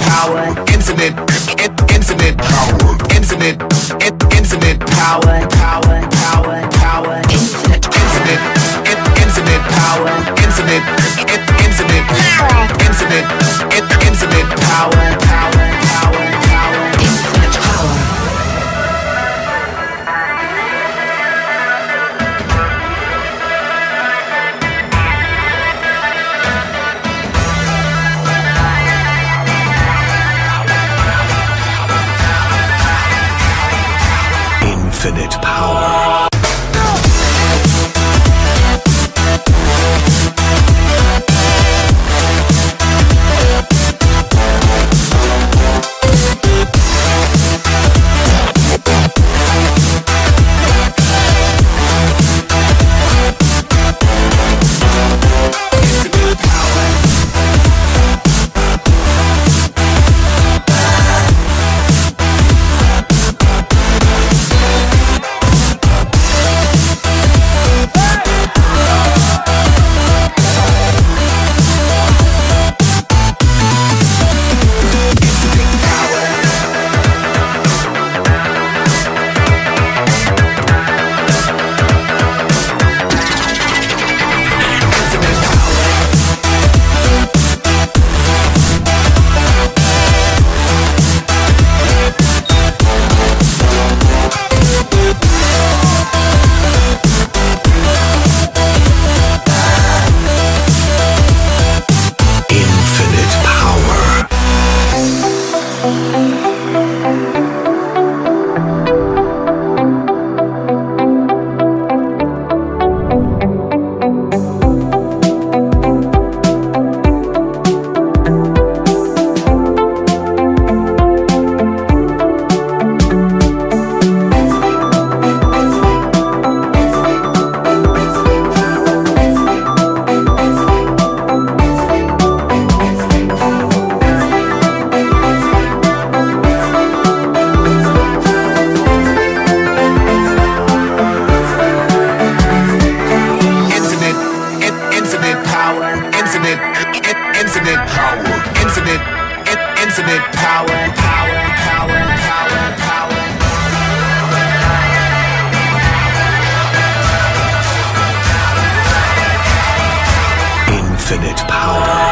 power, infinite, infinite power, infinite, infinite power, power, power, power, infinite, infinite, infinite power, infinite, infinite power, infinite, infinite power, power, power, power, infinite power. Infinite power. Infinite power, infinite, infinite power, power, power, power, power. Infinite power.